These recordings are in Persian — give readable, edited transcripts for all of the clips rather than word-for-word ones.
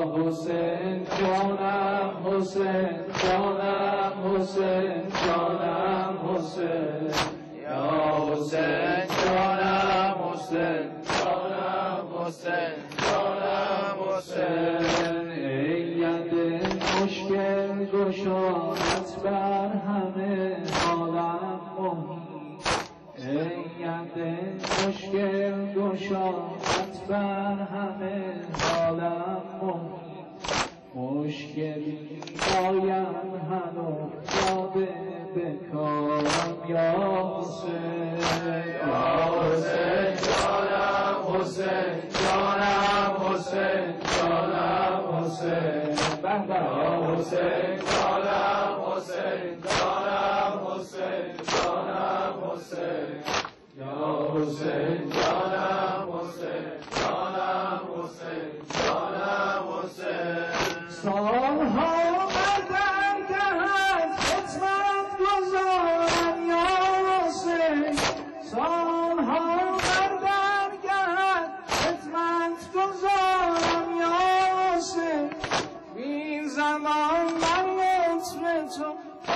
حسین جانم حسین جانم حسین جانم حسین یا حسین جانم حسین جانم حسین جانم حسین ای ید مشکل گشادت بر همه عالم محیط ای ید مشکل گشادت بر همه عالم محیط مشکلی بایم هنو افتاده به کارم یا حسین یا حسین جانم حسین جانم حسین جانم حسین یا حسین جانم حسین جانم حسین جانم حسین یا حسین جانم حسین جانم حسین جانم حسین سالها قدر دهد خدمت گذارم یا حسین سالها قدر دهد خدمت گذارم یا حسین این زمان من لطف تو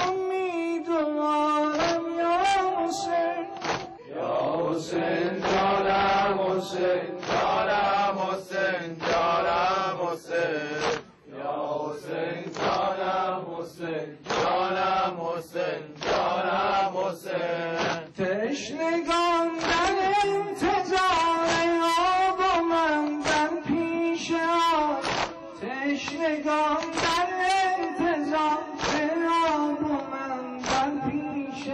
امیدوارم یا حسین یا حسین جانم حسین جانم حسین جانم حسین یا حسین جانم حسین جانم حسین جانم حسین تشنگان در انتظار آب و من در پیش آب تشنگان در انتظار آب و من در پیش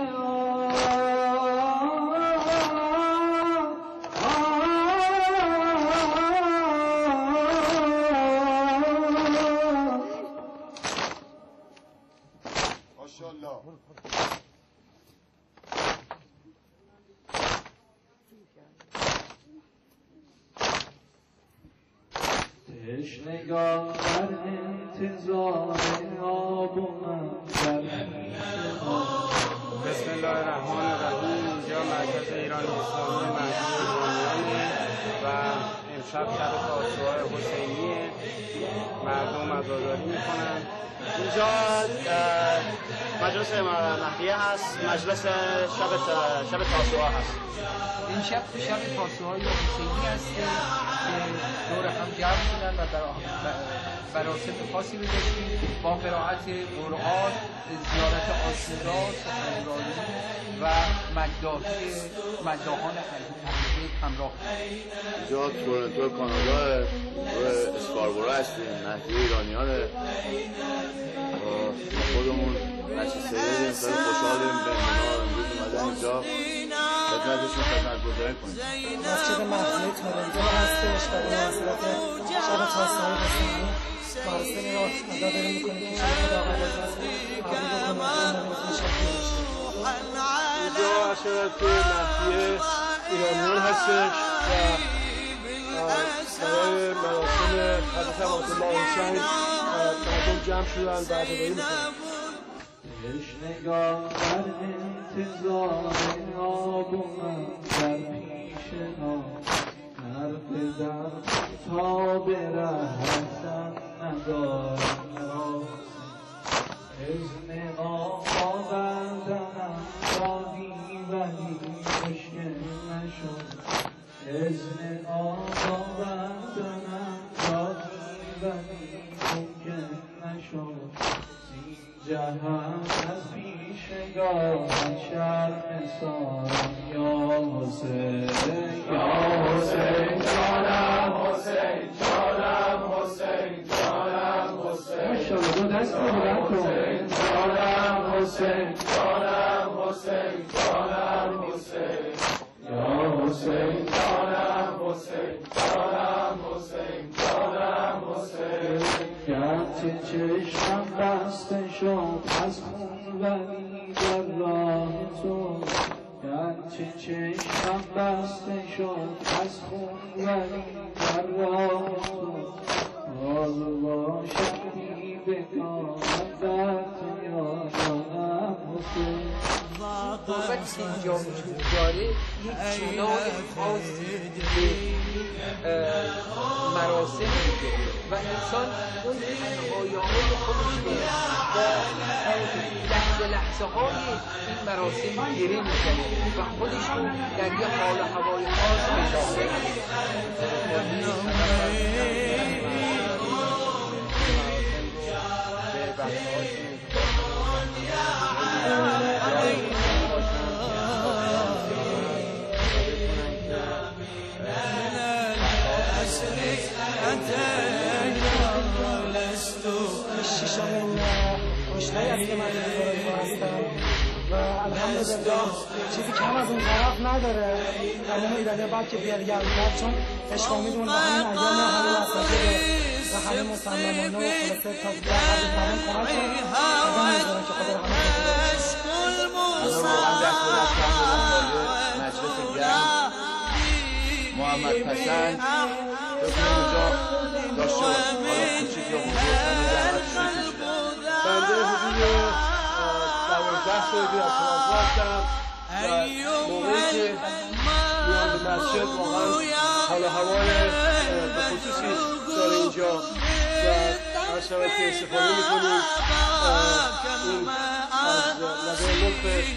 تشنگان در انتظار آب و من در بسم الله الرحمن الرحیم. اینجا مرکز ایران اسلامی مهدی ایرانیانه و امشب شب تاسوعاء حسینیه. مردم عزاداری میکنن. اینجا مجلس مهدیه هست، مجلس شب تاسوعاء هست. این شب تاسوعاء حسینی هست که دور هم جمع شدن و مراسم خاصی رو داشتیم با قرائت قرآن، زیارت آشورا، سخنرانی و مداحان همراه. اینجا تورنتو کانادا اسکاربورو هستیم، مهدی ایرانیانه. خودمون نشسته خیلی خوشحالیم به اینا امروز اومدن اینجا خدمتشون خدمتگزاری کنیم. مسجد مهدی تورنتو هستش و به مناسبت شب تاسوعاء حسینی مراسمی رو ادا داریم میکنیم که شب خدا قبول کنه اینجا عشرت مهدی ایرانیان هستش و برای مراسم حضرت آیت الله حسین مردم جمع شدن و عزاداری میکنن. تشنگان در انتظار آب و من در پیش آب هر قدر تا به رهتن ندارم اذن آقا بردنم دادی ولی مشکل نشد اذن آقا بردنم دادی ولی ممکن نشد جهان از پیشگاه شرم سارم یا حسین یا حسین جانم حسین جانم حسین جانم حسین ماشاءالله دو دست رو بلند کن جانم حسین جانم حسین جانم حسین یا حسین جانم حسین جانم حسین جانم حسین گرچه چشمم بسته شد از خون ولی در راه تو گرچه چشمم بسته شد از خون ولی در راه تو باز باشم بی بگاه در تو یادم حسین صحبتی که اینجا وجود داره یک جنای خاصی به مراسم میده و انسان اون تنهایی‌های خودش رو و لحظه های این مراسم گیری میکنه و خودش رو در یه حال هوای خاص می‌سازه. آشنایی است که من هستم و الحمدلله چیزی کم از اون طرف نداره. تمام ایرانی بعد که بیاد یلدا چون عشق امیدمون و همین ایام همین مساجد و همین مسلمانان و خلاصه تا قبل تمام کمک کنیم آدم می‌ذاره که خدا رحمت محمد پسند بکنه اونجا داشته باشه حالا کوچیک یا بزرگ بنده حدود 12 سالی از فرانسه هستم و موقعی که میام به مسجد واقعا حال هوای به خصوصی داره اینجا و هر شبه که استفاده میکنیم این از لبه لطف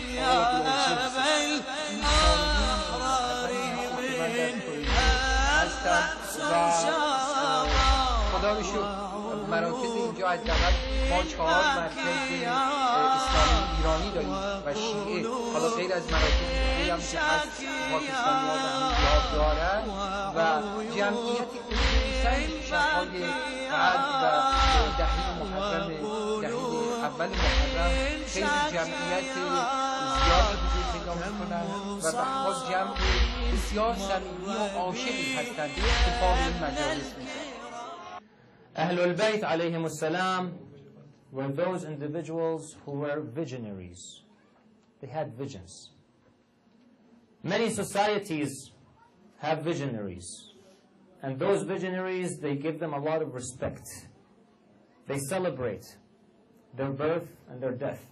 خدا رو شکر مراکز اینجا حداقل ما 4 مرکز اسلامی ایرانی داریم و شیعه، حالا غیر از مراکز دیگه هم که هست پاکستانی‌ها و هندی‌ها دارن و جمعیت خصوصا شب‌های قدر و دهه محرم دهه اول محرم خیلی جمعیت زیادی وجود پیدا می‌کنن و به حال جمع بسیار صمیمی و عاشقی هستند که پا به این مجالس می‌ذارن. Ahlul Bayt alayhim as-salam were those individuals who were visionaries. They had visions. Many societies have visionaries. And those visionaries, they give them a lot of respect. They celebrate their birth and their death.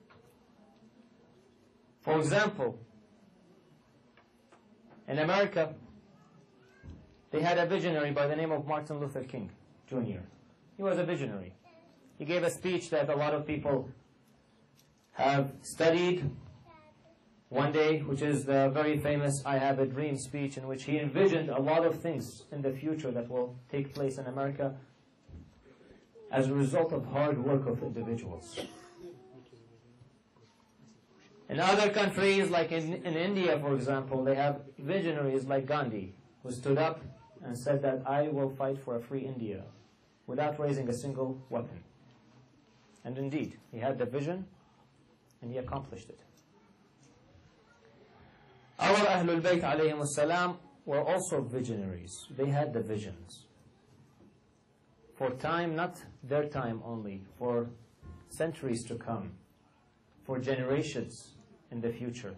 For example, in America, they had a visionary by the name of Martin Luther King Jr. He was a visionary. He gave a speech that a lot of people have studied one day, which is the very famous I Have a Dream speech, in which he envisioned a lot of things in the future that will take place in America as a result of hard work of individuals. In other countries, like in India, for example, they have visionaries like Gandhi, who stood up and said that I will fight for a free India without raising a single weapon. And indeed, he had the vision and he accomplished it. Our Ahlul Bayt alayhim as-salam were also visionaries. They had the visions. For time, not their time only, for centuries to come, for generations in the future.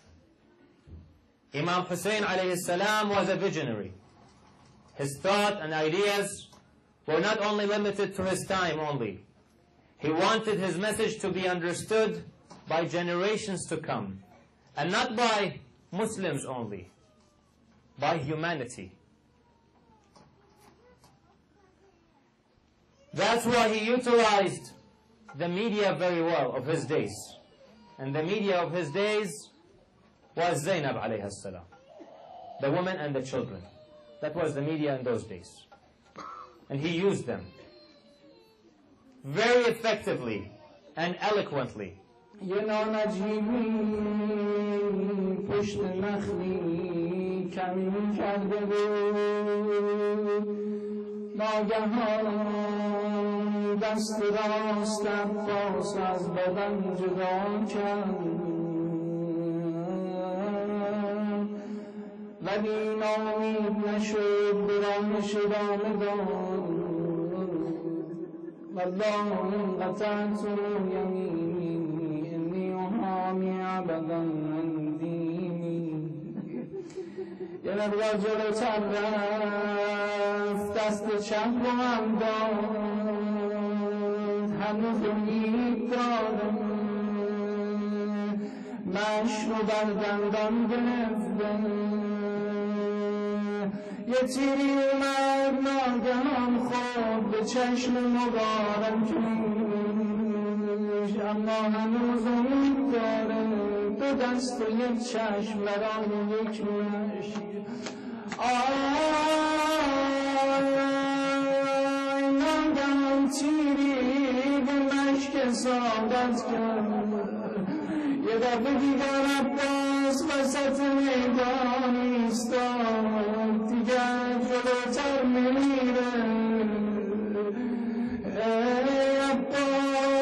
Imam Hussein alayhi salam was a visionary. His thought and ideas were not only limited to his time only. He wanted his message to be understood by generations to come, and not by Muslims only, by humanity. That's why he utilized the media very well of his days. And the media of his days was Zainab alayha salam, the women and the children. That was the media in those days. And he used them very effectively and eloquently. پشت نخلی کمین کرده بود ناگهان دست راست عباس از بدن جدا کرد ولی نامید نشد برامش ادامه داد والله ان قطعت یمینی انی احامی ابدا من دینی یه مقدار جلوتر رفت دست چپ رو هم داد هنوز امید دارم مشک رو بر دندان گرفته یه تیری اومد ناگهان خورد به چشم مبارکش اما هنوز امید داره دو دست و یک چشم برای یک مشک ناگهان تیری به مشک سعادت کرد یه دفعه دیگر عباس وسط میدان ایستاد دیگر جلوتر میره ای عباس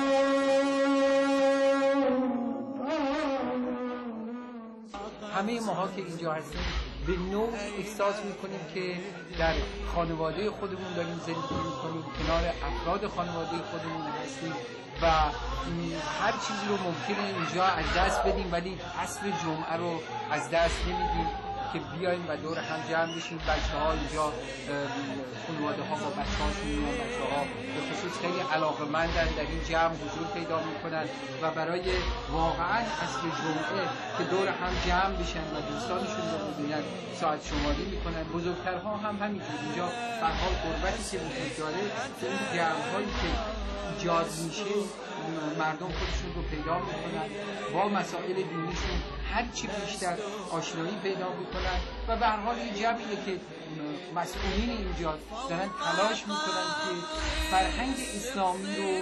همه ماها که اینجا هستیم به نوع احساس میکنیم که در خانواده خودمون داریم زندگی میکنیم، کنار افراد خانواده خودمون هستیم و هر چیزی رو ممکنه اینجا از دست بدیم ولی اصل جمعه رو از دست نمیدیم که بیایم و دور هم جمع بشیم. بچه‌ها اینجا خانواده ها با بچه‌هاشون میان، بچه‌ها به خصوص خیلی علاقه‌مندن در این جمع حضور پیدا میکنن و برای واقعا اصل جمعه که دور هم جمع بشن و دوستانشون رو ببینن ساعت شماری میکنن. بزرگترها هم همینجور اینجا به حال قربتی که وجود داره که این جمع‌هایی که ایجاد میشه مردم خودشون رو پیدا میکنن با مسائل دینیشون هرچی بیشتر آشنایی پیدا میکنن و به هر حال این جمعیه که مسئولین اینجا دارن تلاش میکنن که فرهنگ اسلامی رو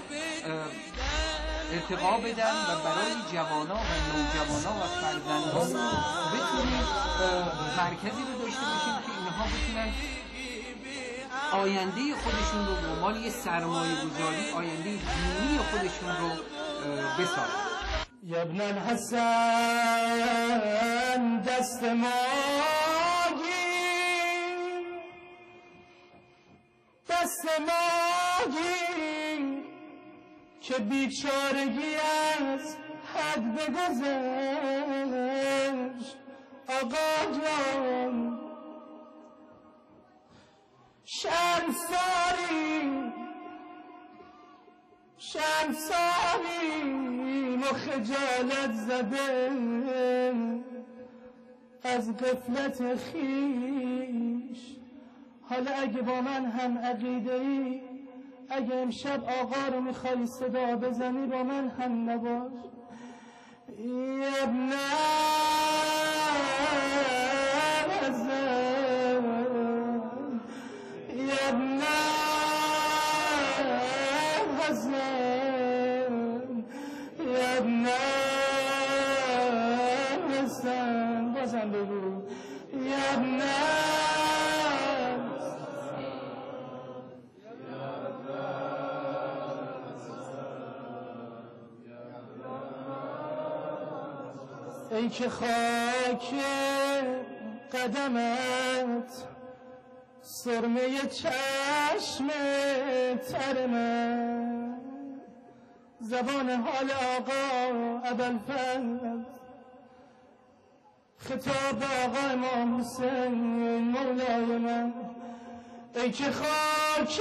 ارتقا بدن و برای جوانا و نوجوانا و فرزندان بتونیم مرکزی رو داشته باشیم که اینها بتونن آینده خودشون رو به عنوان یه سرمایه گذاری آینده دینی خودشون رو بسازن. یا ابن الحسن دست ما گیر، دست ما گیر که بیچارگی از حد بگذشت. آقا جان شمساری و خجالت زده از غفلت خیش. حالا اگه با من هم عقیده ای، اگه امشب آقا رو میخوای صدا بزنی با من هم نباش. ابن بازم بگو ای که خاک قدمت سرمه چشم تر من، زبان حال آقا ابوالفضل، خطاب آقا امام حسین مولای من. ای که خاک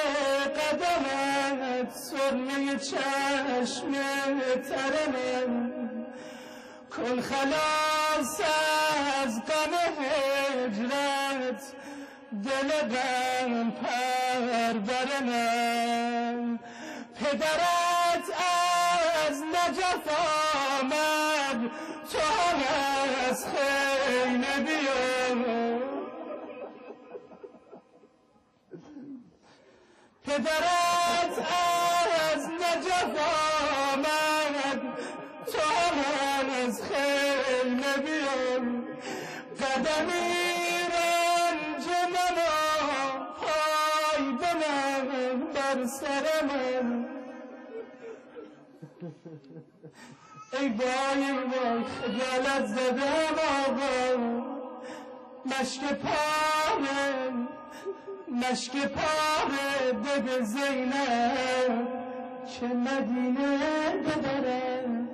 قدمت سرمه چشم تر من، کن خلاص از غم هجرت دل غم پرور من. پدرت از نجف آمد تو هم از خیمه بیا. پدرت از نجف آمد تو هم از خیمه بیا. قدمی رنج منو پای بنم بر سر من. ای وای وای خجالت زدم آقا، مشک پاره بده زینب که مدینه ببرد.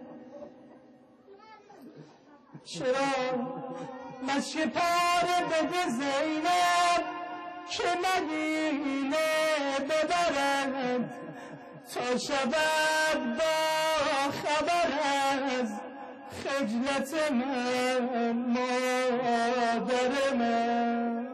چرا مشک پاره بده زینب که مدینه ببرد، تا شود با خبر از خجلت من مادر من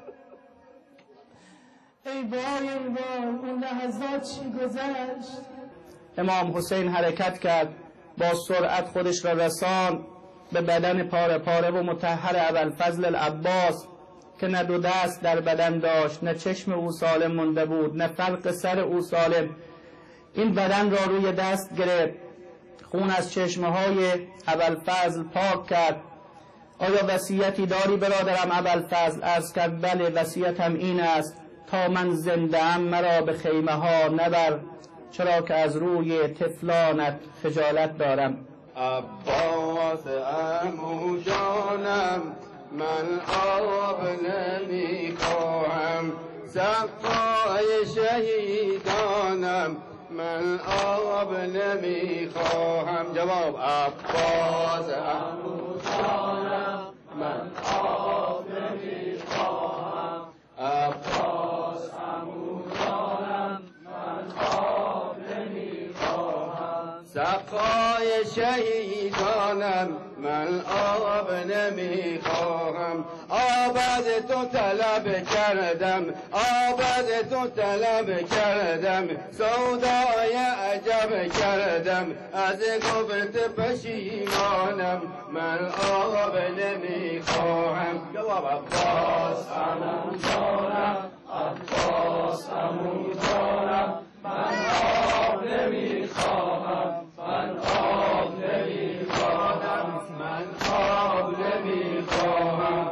ای وای اون لحظات چی گذشت. امام حسین حرکت کرد، با سرعت خودش را رسان به بدن پاره پاره و مطهر ابوالفضل العباس که نه دو دست در بدن داشت، نه چشم او سالم مونده بود، نه فلق سر او سالم. این بدن را روی دست گرفت، خون از چشمهای ابوالفضل پاک کرد. آیا وصیتی داری برادرم ابوالفضل؟ عرض کرد بله، وصیتم این است تا من زنده ام مرا به خیمه ها نبر، چرا که از روی طفلانت خجالت دارم. عباس عمو جانم من آب نمیخواهم، صفای شهیدانم من آب نمیخواهم. جواب عباس عمو جانم من آب نمیخواهم، عباس عمو جانم من آب نمیخواهم، صفای شهیدانم من آب نمیخواهم. آب از تو طلب کردم، آب از تو طلب کردم، سودای عجب کردم، از گفت پشیمانم من آب نمیخواهم. جواب عباس عمو جانم، عباس عمو جانم من آب نمیخواهم، من آب نمیخواهم، من آب نمیخواهم.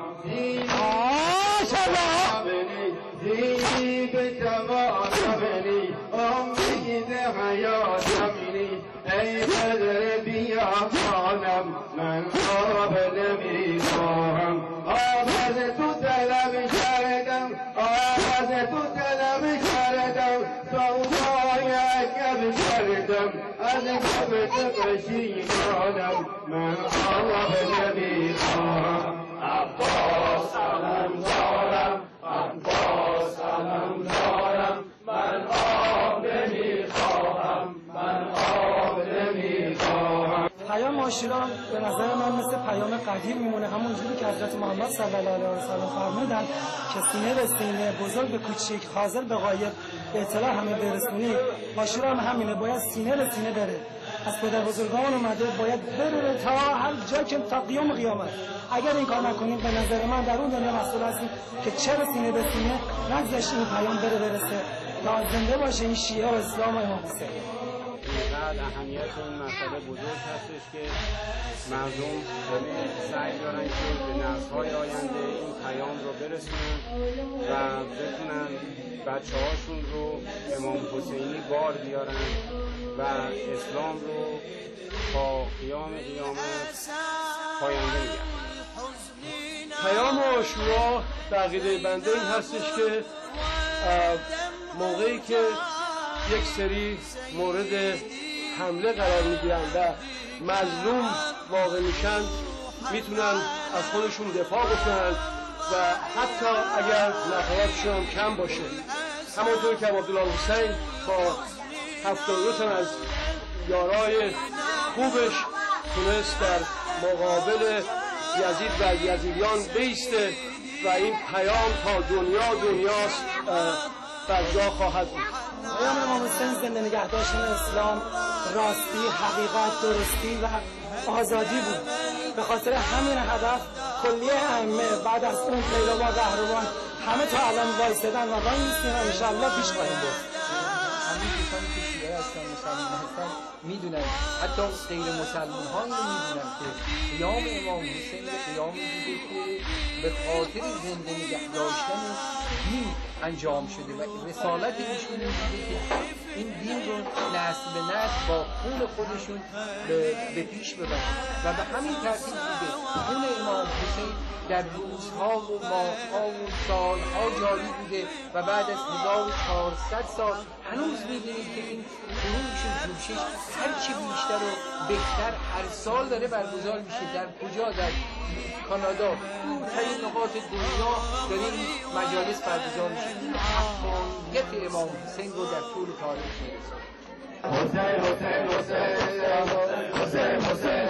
زیدی به توانمنی امید حیاتمنی، ای بدر بیا خانم من آب نمیخواهم. آب از تو طلب کردم، آب از تو طلب کردم، سودای عجب کردم، از گفت پشیمانم من آب نمیخواهم. عباس علم دارم، عباس علم دارم، من آب نمیخواهم، من آب نمیخواهم. پیام عاشورا به نظر من مثل پیام قدیم میمونه، همونجوری که حضرت محمد صلی الله علیه و سلم فرمودن که سینه به سینه، بزرگ به کوچیک، حاضر به غایب، به اطلاع همه برسونی. عاشورا هم همینه، باید سینه به سینه بره. از پدر بزرگان اومده باید بره تا هر جا که تا قیام قیامت. اگر این کار نکنیم به نظر من در اون دنیا مسئول هستیم که چرا سینه به سینه نگذاشت این پیام برسه تا زنده باشه این شیعه و اسلام و امام حسین. اینقدر اهمیت این مسئله بزرگ هستش که مردم سعی دارن که به نسل‌های آینده این پیام رو برسونن و بتونن بچه هاشون رو امام حسینی بار بیارن و اسلام رو تا قیام قیامت پاینده نگه. پیام عاشورا به عقیده بنده این هستش که موقعی که یک سری مورد حمله قرار میگیرن و مظلوم واقع میشن میتونن از خودشون دفاع بکنن و حتی اگر نفراتشون کم باشه، همونطور که عبدالحسین با 72 تن از یارای خوبش تونست در مقابل یزید و یزیدیان بیسته و این پیام تا دنیاست بر جا خواهد بود. پیام امام حسین زنده نگه داشتن اسلام، راستی، حقیقت، درستی و آزادی بود. به خاطر همین هدف کلیه ائمه بعد از اون پیروان قهرمان همه تا الان وایسادن و وای میستیم و انشاءالله پیش خواهیم برد. همین کسانی که شیعه هستن، مسلمان هستن میدونن، حتی غیر مسلمان ها اینو میدونن که قیام امام حسین قیامی بوده که به خاطر زنده نگه داشتن دین انجام شده و رسالت ایشون بوده که این دین رو نسل به نسل با خون خودشون به پیش ببرن و به همین ترتیب بوده خون امام حسین در روزها و ماهها و سالها جاری بوده و بعد از 1400 سال هنوز می‌بینید که این خروش و جوشش هرچی بیشتر و بهتر هر سال داره برگزار میشه. در کجا؟ در کانادا، دورترین نقاط دنیا داره این مجالس برگزار میشه. این حقانیت امام حسین رو در طول تاریخ میرسه. حسین حسین حسین حسین حسین